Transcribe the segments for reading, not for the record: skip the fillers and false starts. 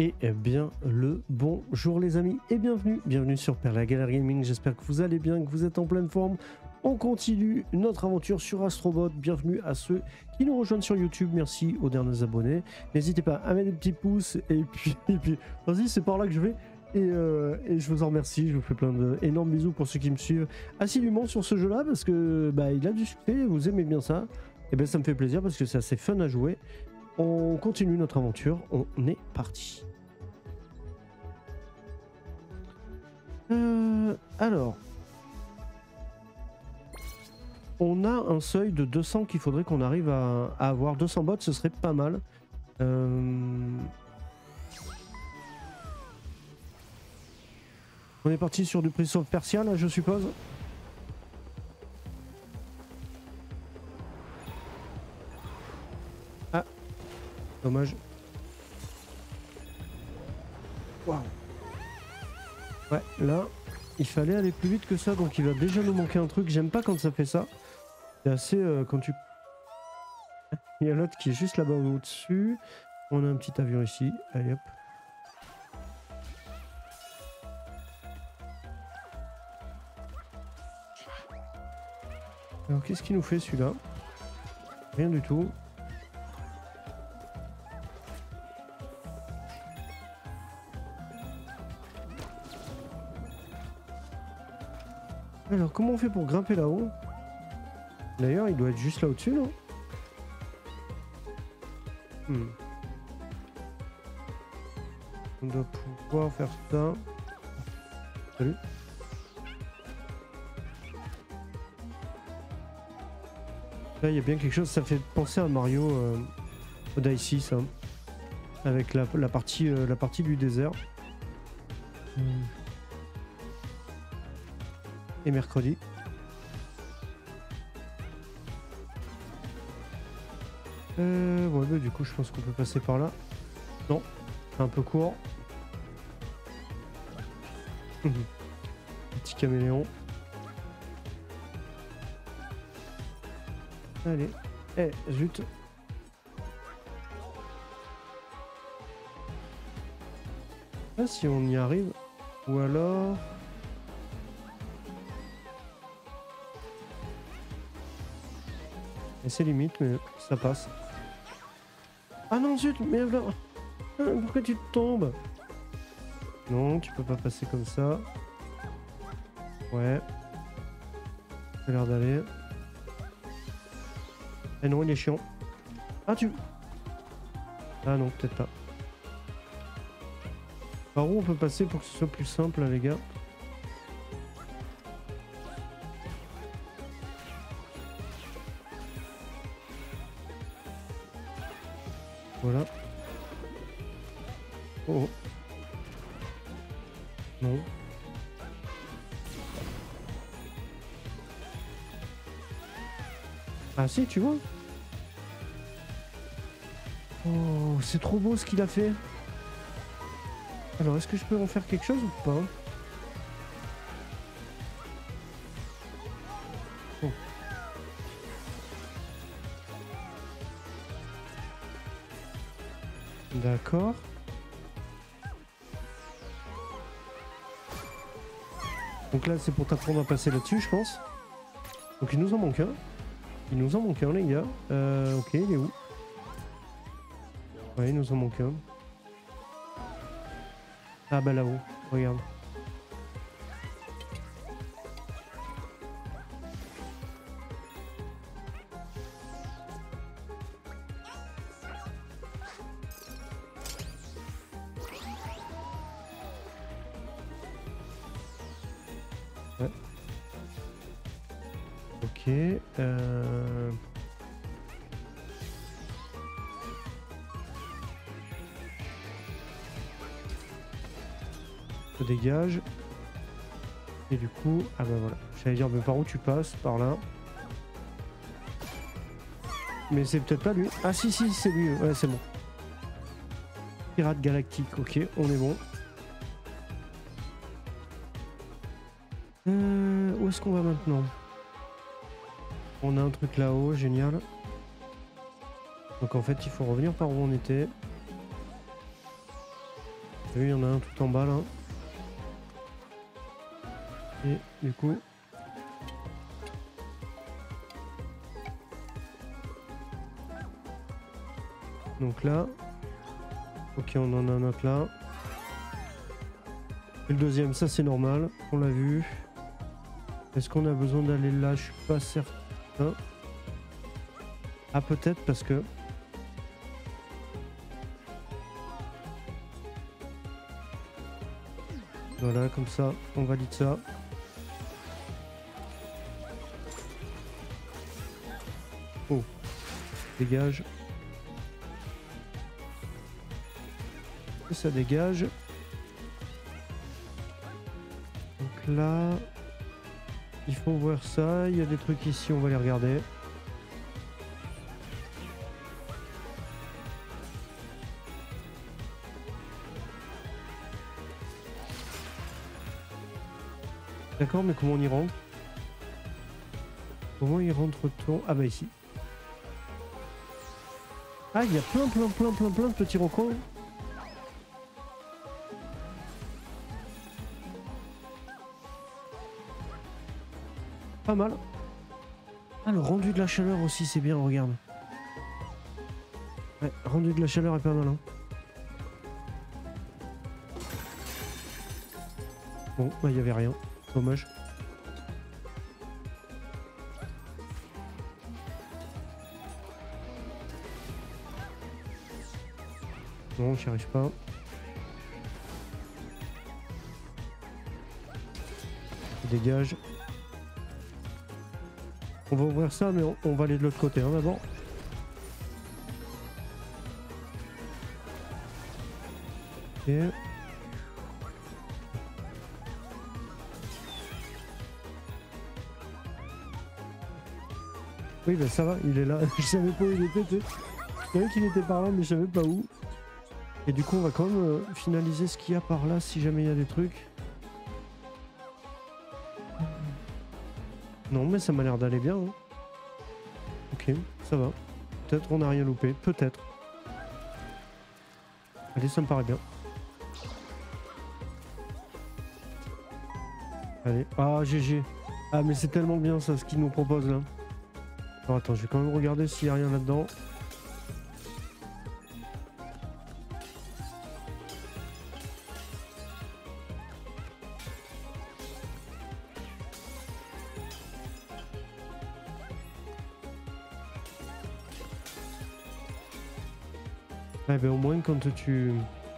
Et bien le bonjour les amis et bienvenue sur Perla Gallery Gaming, j'espère que vous allez bien, que vous êtes en pleine forme. On continue notre aventure sur Astrobot, bienvenue à ceux qui nous rejoignent sur YouTube, merci aux derniers abonnés. N'hésitez pas à mettre des petits pouces et puis vas-y c'est par là que je vais. Et je vous en remercie, je vous fais plein d'énormes bisous pour ceux qui me suivent assidûment sur ce jeu là parce que il a du succès, vous aimez bien ça. Et ben ça me fait plaisir parce que c'est assez fun à jouer. On continue notre aventure, on est parti. Alors, on a un seuil de 200 qu'il faudrait qu'on arrive à avoir. 200 bots, ce serait pas mal. On est parti sur du Prince of Persia, là, je suppose. Ah, dommage. Waouh. Ouais, là, il fallait aller plus vite que ça, donc il va déjà nous manquer un truc. J'aime pas quand ça fait ça. C'est assez... quand tu... Il y a l'autre qui est juste là-bas au-dessus. On a un petit avion ici. Allez hop. Alors qu'est-ce qu'il nous fait celui-là? Rien du tout. Alors comment on fait pour grimper là-haut? D'ailleurs il doit être juste là au-dessus, non? On doit pouvoir faire ça. Salut. Là il y a bien quelque chose, ça fait penser à Mario Odyssey ça. Avec la partie du désert. Et mercredi. Ouais, bah, du coup, je pense qu'on peut passer par là. Non, c'est un peu court. Petit caméléon. Allez. Eh, zut. Ah, si on y arrive. Ou alors... Et c'est limite, mais ça passe. Ah non, zut, mais là... Pourquoi tu tombes? Non, tu peux pas passer comme ça. Ouais. Ça a l'air d'aller. Eh non, il est chiant. Ah, tu... Ah non, peut-être pas. Par où on peut passer pour que ce soit plus simple, là, les gars? Voilà. Oh. Non. Ah si, tu vois. Oh, c'est trop beau ce qu'il a fait. Alors, est-ce que je peux en faire quelque chose ou pas? Oh. D'accord. Donc là c'est pour t'apprendre à passer là-dessus je pense. Donc il nous en manque un. Il nous en manque un les gars. Ok, il est où? Ouais, il nous en manque un. Ah bah là-haut, regarde. Ouais. Ok. Je dégage. Et du coup, ah bah voilà. J'allais dire, mais par où tu passes? Par là. Mais c'est peut-être pas lui. Ah si, si, c'est lui. Ouais, c'est bon. Pirate galactique. Ok, on est bon. Où est-ce qu'on va maintenant? On a un truc là-haut, génial. Donc en fait, il faut revenir par où on était. T'as vu, il y en a un tout en bas là. Et du coup... Donc là... Ok, on en a un autre là. Et le deuxième, ça c'est normal, on l'a vu. Est-ce qu'on a besoin d'aller là? Je suis pas certain. Ah peut-être parce que... Voilà, comme ça, on valide ça. Oh, dégage. Et ça dégage. Donc là, il faut voir ça. Il y a des trucs ici, on va les regarder. D'accord, mais comment on y rentre? Comment il rentre-t-on? Ah bah ici. Ah, il y a plein de petits recoins. Pas mal. Ah, le rendu de la chaleur aussi, c'est bien, regarde. Ouais, rendu de la chaleur est pas mal. Hein. Bon, bah il y avait rien. Dommage. Non, j'y arrive pas. Dégage. On va ouvrir ça, mais on va aller de l'autre côté hein, d'abord. Ok. Oui, ben ça va, il est là. Je savais pas où il était. Je savais qu'il était par là, mais je savais pas où. Et du coup, on va quand même finaliser ce qu'il y a par là, si jamais il y a des trucs. Non, mais ça m'a l'air d'aller bien. Hein. Ok, ça va. Peut-être on n'a rien loupé. Peut-être. Allez, ça me paraît bien. Allez. Ah, GG. Ah, mais c'est tellement bien ça, ce qu'ils nous proposent là. Alors attends, je vais quand même regarder s'il n'y a rien là-dedans. Ouais, ben au moins quand tu...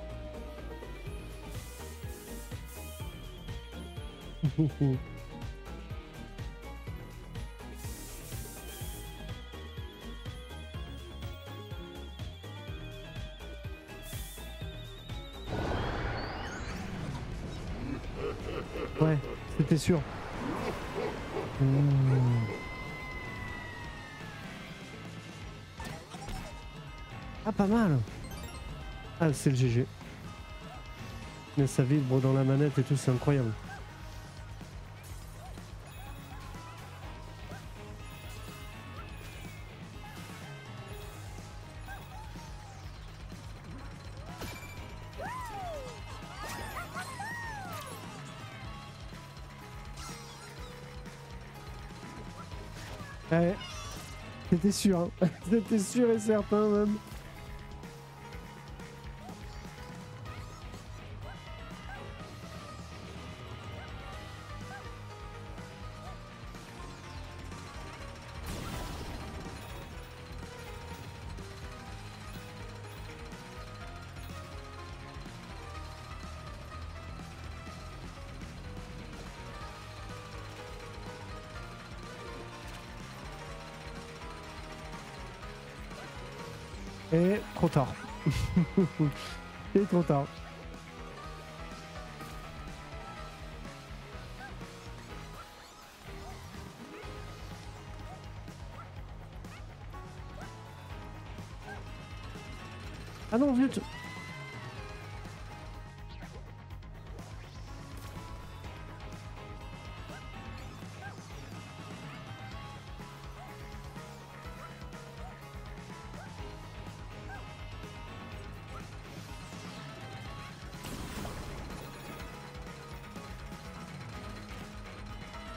Ouais, c'était sûr. Ah, pas mal. Ah, c'est le GG. Mais ça vibre dans la manette et tout, c'est incroyable. Ouais, c'était sûr, hein. C'était sûr et certain même. Et trop tard. Et trop tard. Ah non, vite.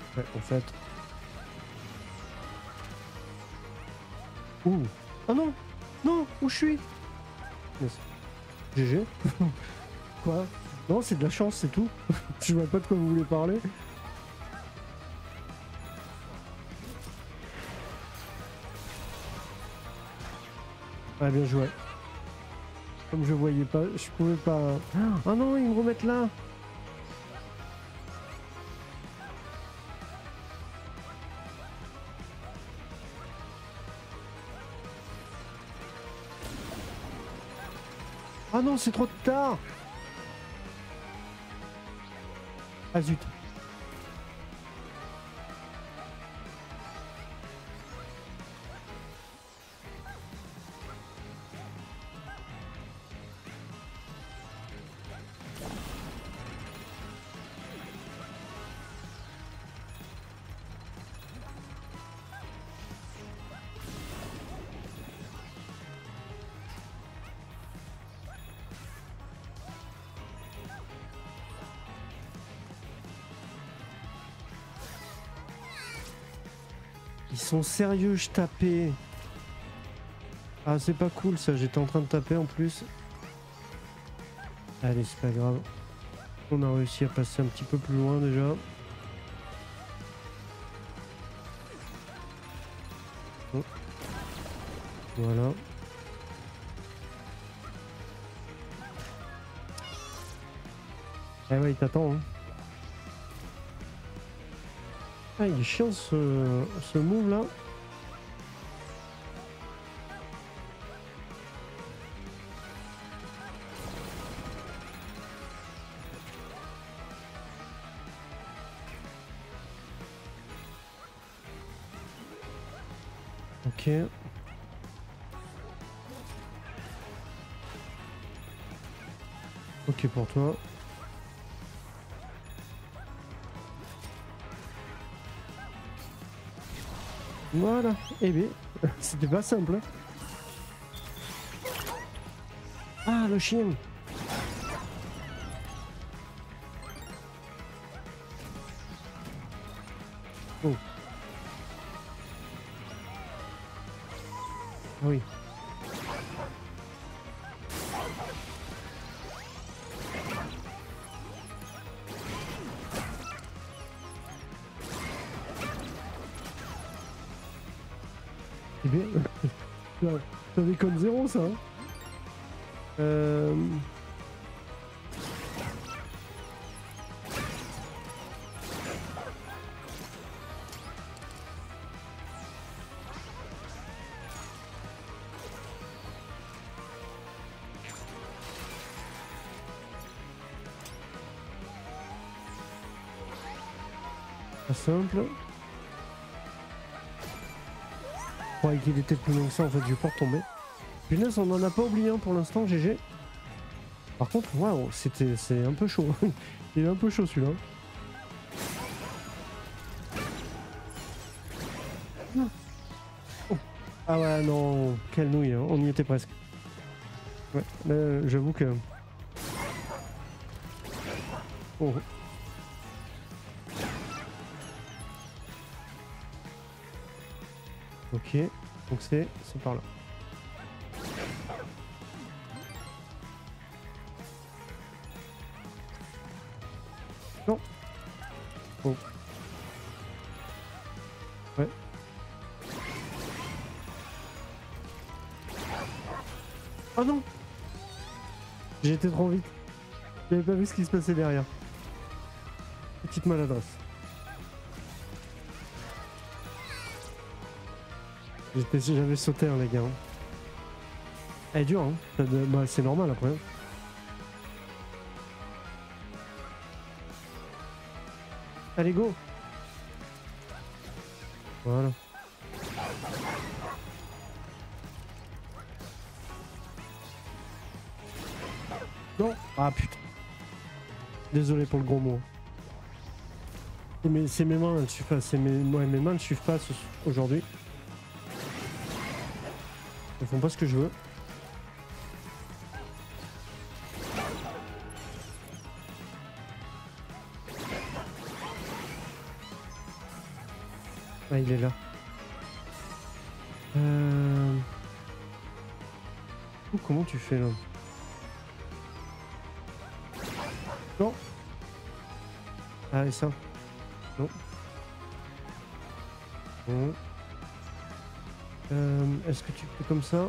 Ouais, en fait. Ouh. Ah non. Non, où je suis? Yes. GG. Quoi? Non, c'est de la chance, c'est tout. Je vois pas de quoi vous voulez parler. Ah, bien joué. Comme je voyais pas, je pouvais pas... Ah non, ils me remettent là. Ah non, c'est trop tard. Ah zut. Ils sont sérieux, je tapais. Ah, c'est pas cool ça, j'étais en train de taper en plus. Allez, c'est pas grave. On a réussi à passer un petit peu plus loin déjà. Oh. Voilà. Eh ouais, il t'attend. Hein. Ah, il est chiant ce move là. Ok. Ok pour toi. Voilà. Eh bien, c'était pas simple. Hein. Ah, le chien. Oh. Ah oui. Eh bien, ça déconne zéro ça. Hein. Pas simple. Je croyais qu'il était plus long que ça, en fait, je vais pas retomber. Punaise, on en a pas oublié un pour l'instant, GG. Par contre, waouh, c'est un peu chaud. Il est un peu chaud celui-là. Oh. Ah ouais, non, quelle nouille, hein. On y était presque. Ouais, là, j'avoue que... Oh. Ok, donc c'est par là. Non. Oh. Ouais. Oh non. J'ai été trop vite. J'avais pas vu ce qui se passait derrière. Petite maladresse. J'avais sauté hein, les gars. Elle est dure hein. Bah, c'est normal après. Allez go. Voilà. Non. Ah putain. Désolé pour le gros mot. Mais c'est mes mains, elles suivent pas. Mes mains ne suivent pas aujourd'hui. Elles font pas ce que je veux. Ah, il est là. Oh, comment tu fais là? Non. Ah, et ça? Non. Non. Est-ce que tu fais comme ça?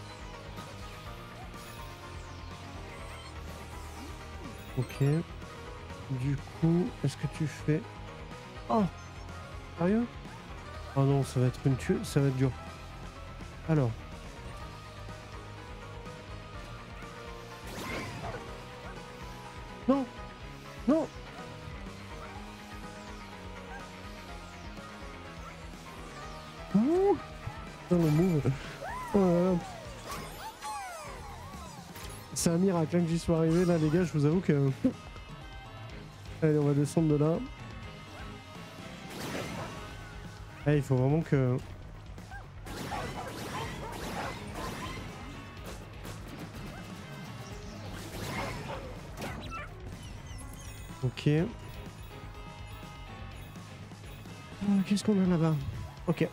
Ok. Du coup, est-ce que tu fais... Oh! Sérieux? Oh non, ça va être une tuerie, ça va être dur. Alors. Non! Non! Ouh! Dans le move. Oh là là. C'est un miracle hein, que j'y sois arrivé là les gars, je vous avoue que... Allez, on va descendre de là. Ah, il faut vraiment que... Ok. Qu'est-ce qu'on a là-bas? Ok.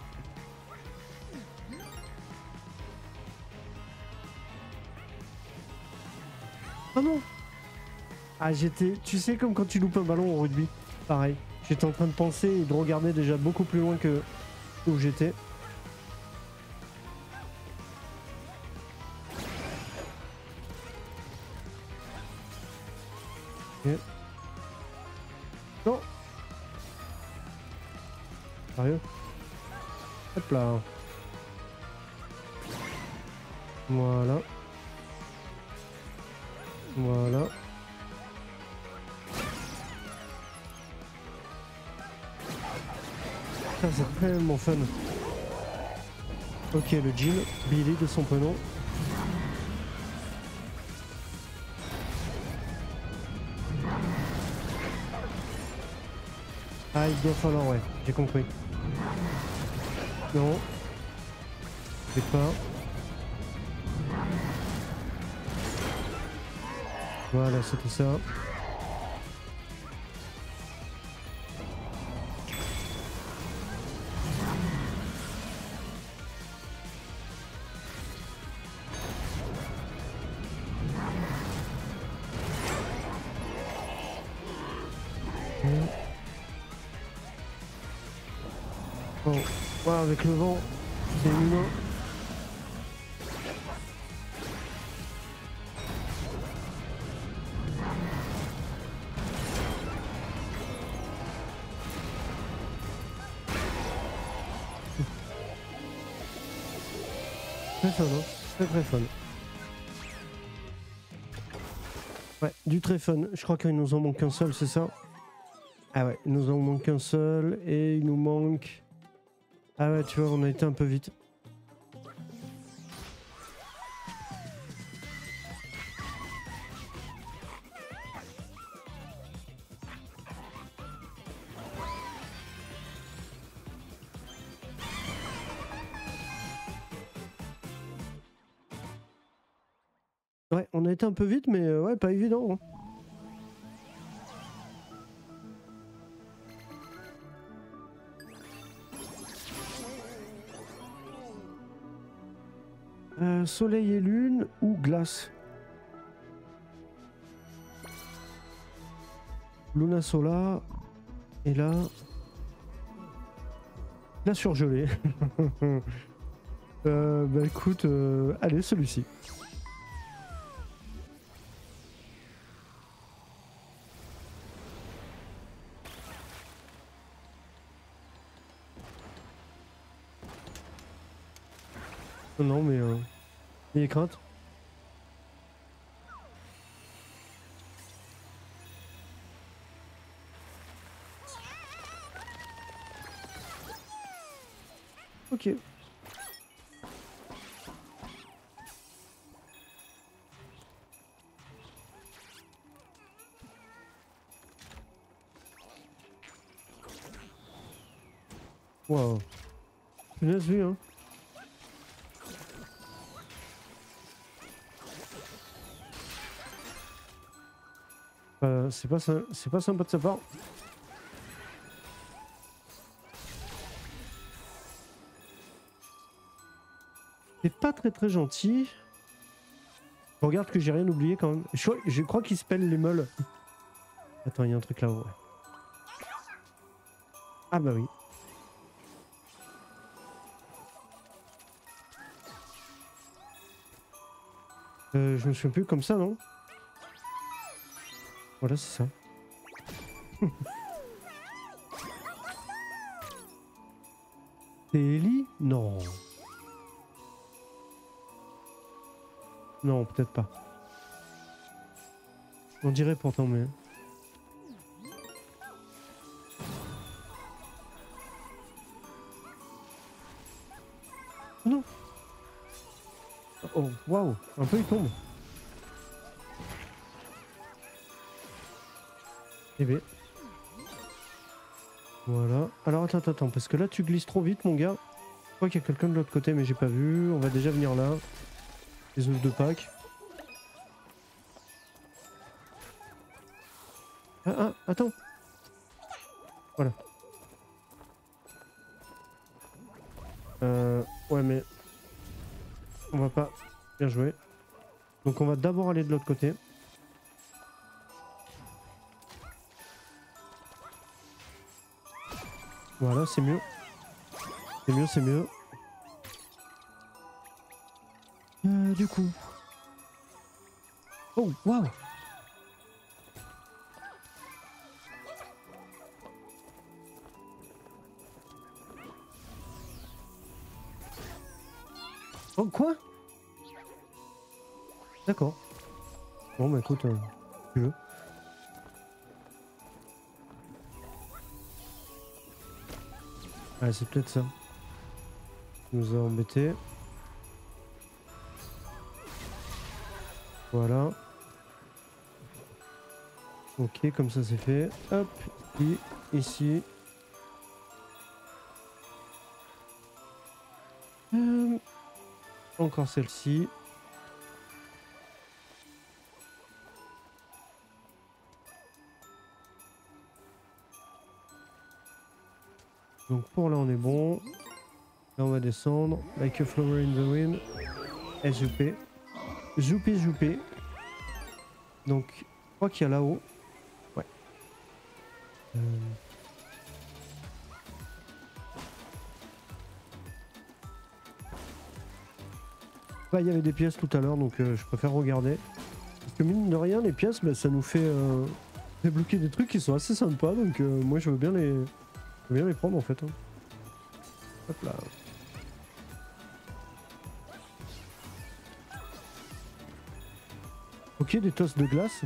Oh non! Ah j'étais... Tu sais comme quand tu loupes un ballon au rugby. Pareil. J'étais en train de penser et de regarder déjà beaucoup plus loin que où j'étais. Ok. Non! Sérieux? Hop là. Voilà. Voilà. Ça c'est tellement fun. Ok, le Jill, Billy de son prénom. Ah, il doit falloir, ouais, j'ai compris. Non. C'est pas. Voilà, c'était ça. Bon, ouais, avec le vent, c'est humain. Très fun, hein. Très très fun. Ouais, du très fun. Je crois qu'il nous en manque un seul, c'est ça? Ah ouais, il nous en manque un seul et il nous manque... Ah ouais, tu vois, on a été un peu vite. Ouais, on a été un peu vite, mais ouais, pas évident. Hein. Soleil et lune ou glace? Luna Sola. Et là... La surgelée. Bah écoute, allez, celui-ci. Non, mais... il est crainte. Ok. Waouh. Punaise vue, hein. C'est pas sympa de sa part. C'est pas très gentil. Je regarde que j'ai rien oublié quand même. Je crois qu'il se pèle les meules. Attends, il y a un truc là-haut. Ouais. Ah bah oui. Je me souviens plus comme ça, non? Voilà, c'est ça. C'est Ellie? Non. Non, peut-être pas. On dirait pourtant, mais... Oh non. Oh, waouh. Un peu, il tombe. Eh bien. Voilà. Alors, attends, parce que là, tu glisses trop vite, mon gars. Je crois qu'il y a quelqu'un de l'autre côté, mais j'ai pas vu. On va déjà venir là. Les œufs de Pâques. Ah, attends. Voilà. Ouais, mais... On va pas... Bien joué. Donc on va d'abord aller de l'autre côté. Voilà, c'est mieux. C'est mieux. Du coup... Oh, waouh! Oh, quoi? D'accord. Bon, bah écoute, tu veux. Ah, c'est peut-être ça. Il nous a embêtés. Voilà. Ok, comme ça c'est fait. Hop, ici. Encore celle-ci. Donc pour là on est bon. Là on va descendre. Like a flower in the wind. SUP. Zoupé. Donc je crois qu'il y a là-haut. Ouais. Bah, il y avait des pièces tout à l'heure donc je préfère regarder. Parce que mine de rien les pièces bah, ça nous fait débloquer des trucs qui sont assez sympas donc moi je veux bien les prendre en fait. Hein. Hop là. Ok, des tosses de glace.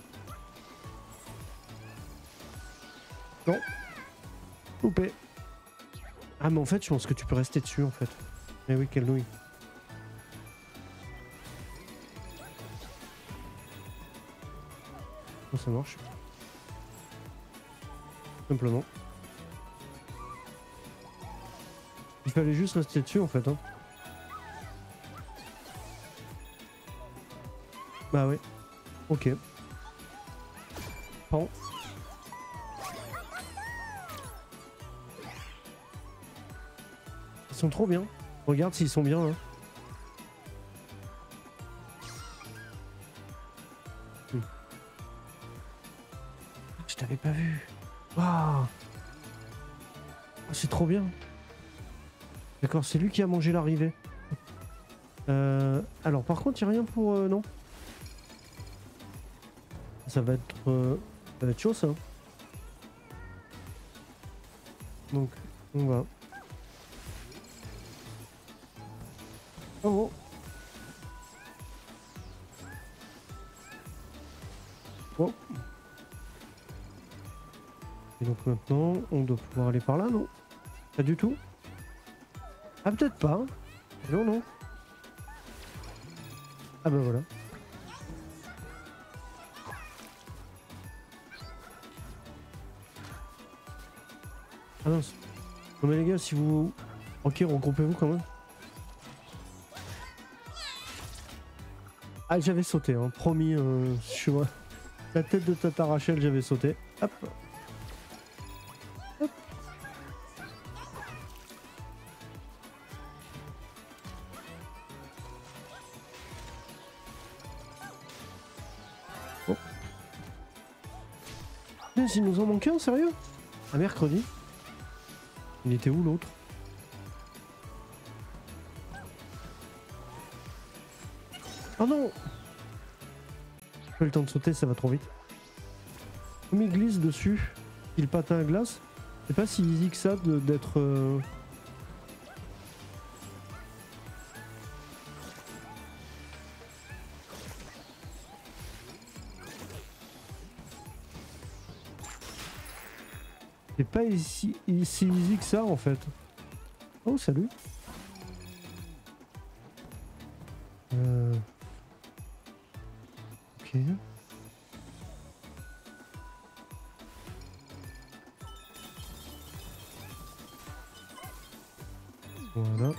Non. Loupé. Ah mais en fait je pense que tu peux rester dessus en fait. Eh oui, quelle nouille. Bon, ça marche. Simplement. Il fallait juste rester dessus en fait. Hein. Bah ouais. Ok. Pan. Ils sont trop bien. Regarde s'ils sont bien. Hein. Je t'avais pas vu. Waouh. Oh, c'est trop bien. D'accord, c'est lui qui a mangé l'arrivée. Alors par contre, il n'y a rien pour... non. Ça va être chaud ça. Donc, on va... Oh, oh. Et donc maintenant, on doit pouvoir aller par là, non? Pas du tout? Ah, peut-être pas. Non. Ah bah voilà. Ah non. Non mais les gars, si vous... Ok, regroupez-vous quand même. Ah, j'avais sauté, hein. Promis, je vois. La tête de Tata Rachel, j'avais sauté. Hop. Hop. putain, s'il nous en manquait un, sérieux? À mercredi. Il était où l'autre? Oh non! J'ai pas eu le temps de sauter, ça va trop vite. Comme il glisse dessus, il patin à glace. Je sais pas si easy que ça d'être... C'est pas si easy que ça en fait. Oh salut. Ok. Voilà.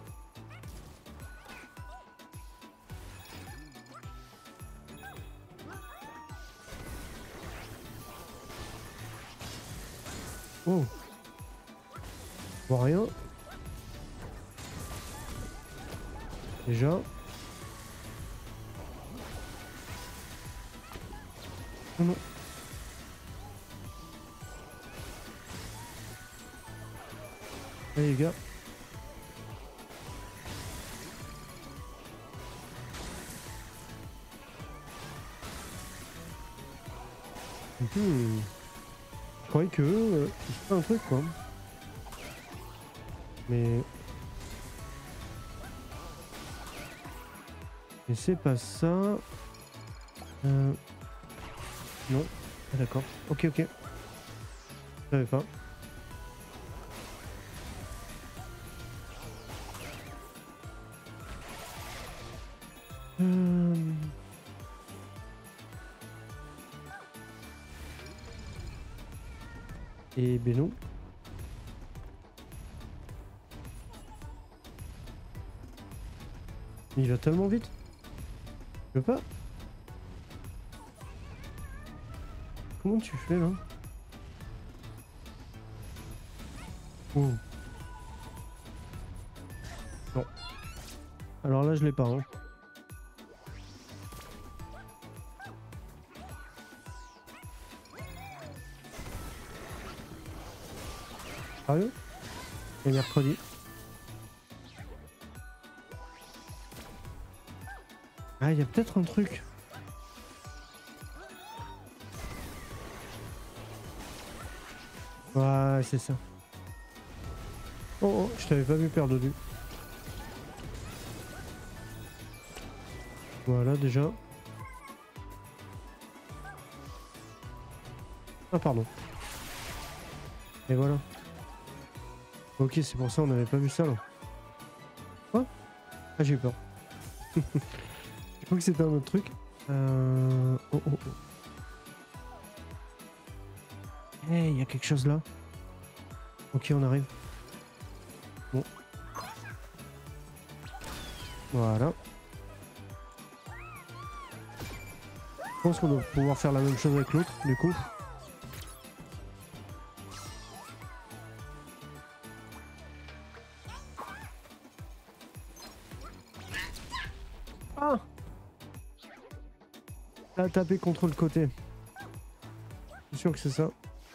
Oh. Je vois rien. Déjà. Oh non. Allez les gars. Je croyais que c'était un truc quoi. Mais c'est pas ça. Non. Ah, d'accord. Ok ok. Je savais pas. Et ben non. Il va tellement vite. Je peux pas. Comment tu fais là? Oh. Non. Alors là je l'ai pas hein. Sérieux? Et mercredi. Ah, il y a peut-être un truc. Ouais, c'est ça. Oh, oh, je t'avais pas vu perdre de vue. Voilà, déjà. Ah, pardon. Et voilà. Ok, c'est pour ça on n'avait pas vu ça là. Quoi? Ah, j'ai eu peur. Je crois que c'était un autre truc. Oh, oh, oh. Hey, il y a quelque chose là. Ok, on arrive. Bon. Voilà. Je pense qu'on doit pouvoir faire la même chose avec l'autre, du coup. Ah! T'as tapé contre le côté. Je suis sûr que c'est ça.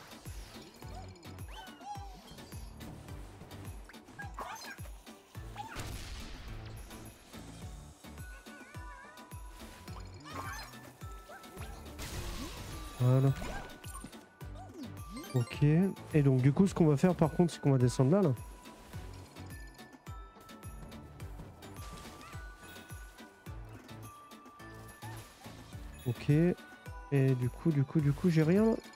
Voilà. Ok. Et donc du coup ce qu'on va faire par contre c'est qu'on va descendre là. Ok. Et du coup j'ai rien là.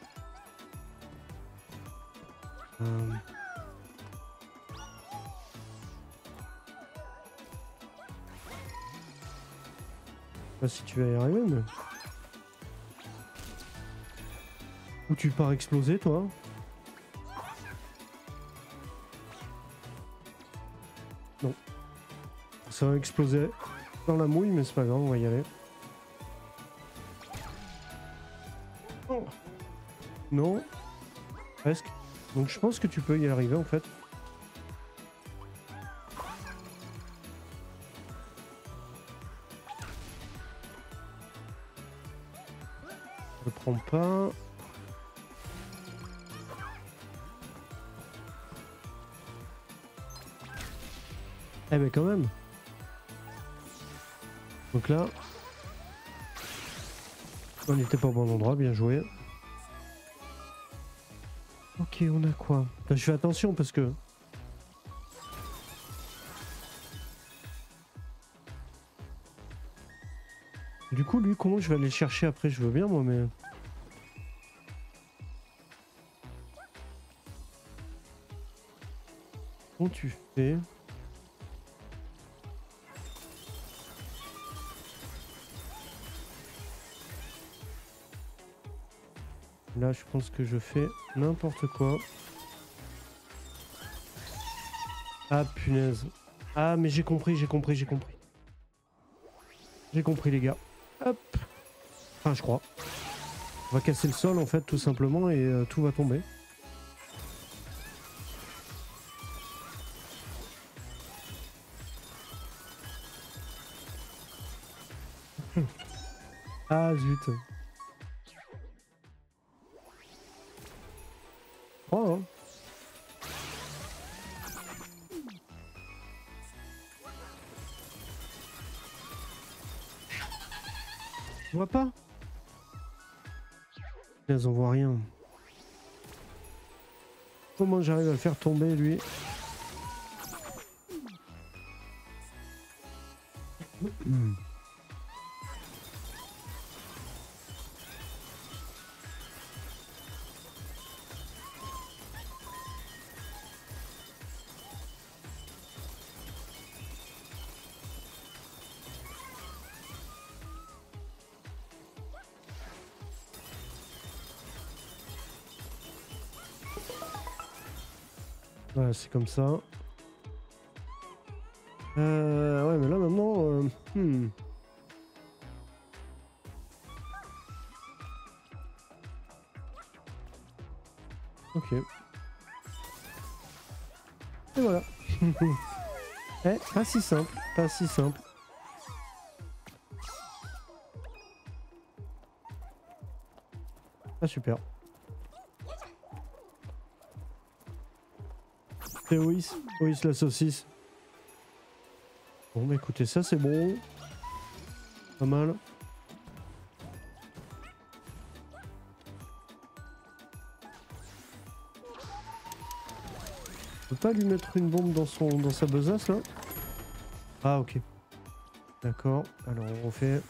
Je sais pas si tu vas y arriver mais... Ou tu pars exploser toi? Non. Ça va exploser dans la mouille mais c'est pas grave, on va y aller. Oh. Non. Presque. Donc je pense que tu peux y arriver en fait. Je prends pas. Eh ben quand même. Donc là, on n'était pas au bon endroit, bien joué. Ok, on a quoi? Là, je fais attention parce que... Du coup, lui, comment je vais aller le chercher après? Je veux bien, moi, mais... Comment tu fais? Là, je pense que je fais n'importe quoi. Ah, punaise. Ah, mais j'ai compris, j'ai compris, j'ai compris. J'ai compris, les gars. Hop. Enfin, je crois. On va casser le sol, en fait, tout simplement, et tout va tomber. Ah, zut. Oh, hein. Je vois pas. Punaise, on voit rien. Comment j'arrive à le faire tomber, lui? Voilà, c'est comme ça. Ouais, mais là, maintenant... Ok. Et voilà. Eh, pas si simple, pas si simple. Ah, super. C'est Ois, Ois la saucisse. Bon, bah écoutez, ça c'est bon. Pas mal. Je peux pas lui mettre une bombe dans sa besace là? Ah, ok. D'accord. Alors on refait.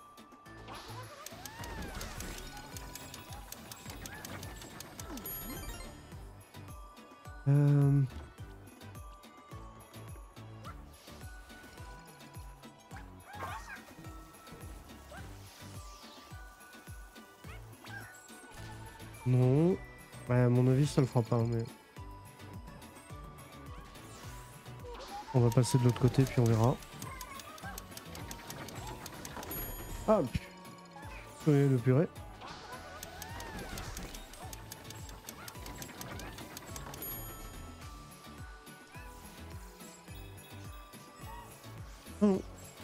Non. Ouais, à mon avis, ça le fera pas, mais... On va passer de l'autre côté, puis on verra. Ah, oui, le purée. Oh.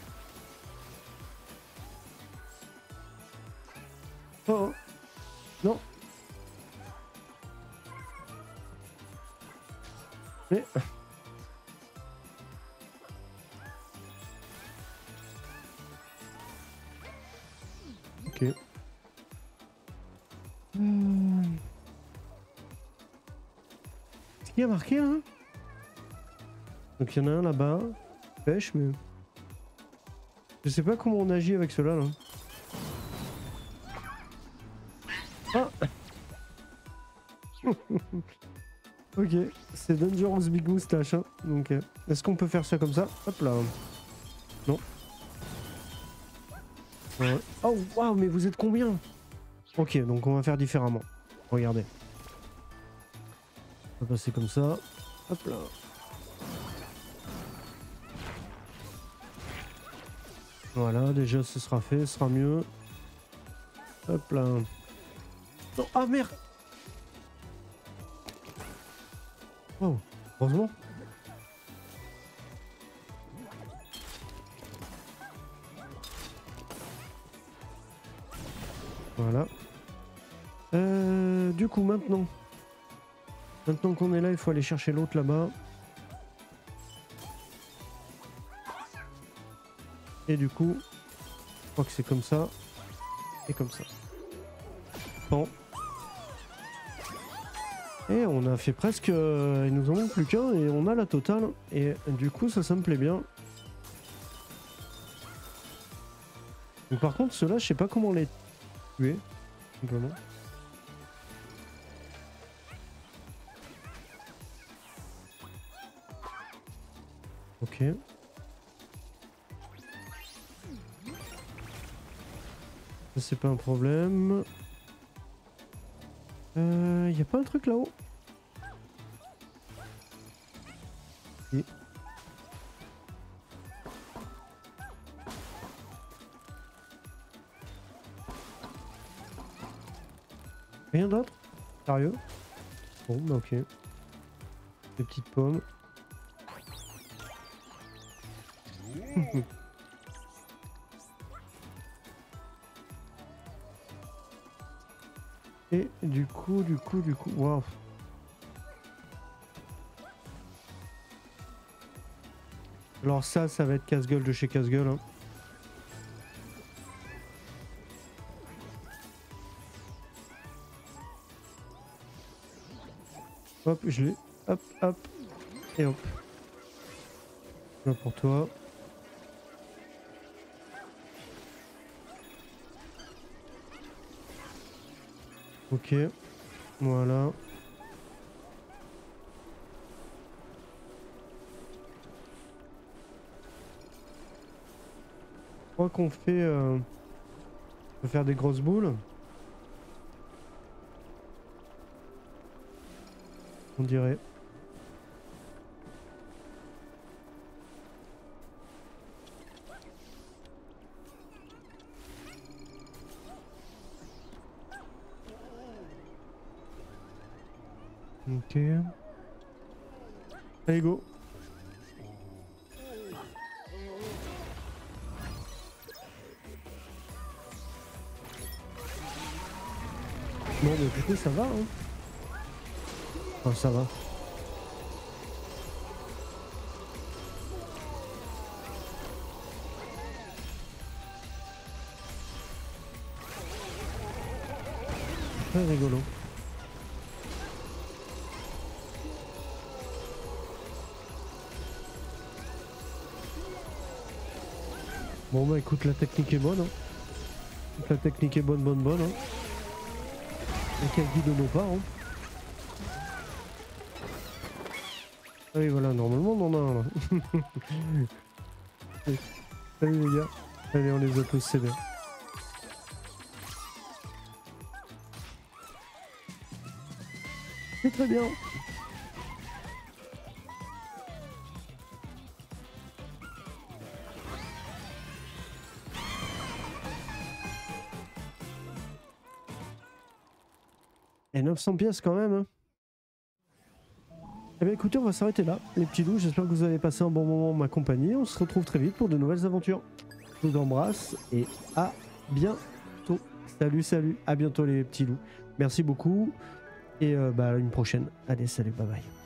Oh. Non. Mais... Ok. Est-ce qu'il y a marqué là? Donc il y en a un là-bas. Pêche, mais... Je sais pas comment on agit avec cela là. Ah. Ok, c'est Dangerous Big Moustache. Hein. Donc, est-ce qu'on peut faire ça comme ça? Hop là. Non. Ouais. Oh, waouh, mais vous êtes combien? Ok, donc on va faire différemment. Regardez. On va passer comme ça. Hop là. Voilà, déjà ce sera fait, ce sera mieux. Hop là. Oh, ah merde! Oh, heureusement. Voilà. Du coup, maintenant qu'on est là, il faut aller chercher l'autre là-bas. Et du coup, je crois que c'est comme ça. Et comme ça. Bon. Et on a fait presque... il nous en manque plus qu'un et on a la totale. Et du coup, ça me plaît bien. Donc, par contre, ceux-là, je sais pas comment les tuer. Simplement. Ok. Ça, c'est pas un problème. Y a pas un truc là-haut? Oui. Rien d'autre? Sérieux? Bon, bah ok. Des petites pommes. Et du coup, waouh. Alors ça va être casse-gueule de chez casse-gueule. Hein. Hop, je l'ai. Hop, hop. Et hop. Là pour toi. Ok. Voilà. Je crois qu'on fait... on peut faire des grosses boules. On dirait. Ok. Allez, go. Bon, bah écoutez, ça va, hein. Enfin, ça va. Très rigolo. Bon bah écoute, la technique est bonne. Hein. La technique est bonne. Hein. Et qu'elle dit de nos pas. Hein. Ah oui voilà, normalement on en a un là. Salut les gars. Allez, on les a tous, c'est bien. C'est très bien. Et 900 pièces quand même. Hein. Eh bien écoutez, on va s'arrêter là, les petits loups. J'espère que vous avez passé un bon moment en ma compagnie. On se retrouve très vite pour de nouvelles aventures. Je vous embrasse et à bientôt. Salut, à bientôt les petits loups. Merci beaucoup et bah à une prochaine. Allez, salut, bye bye.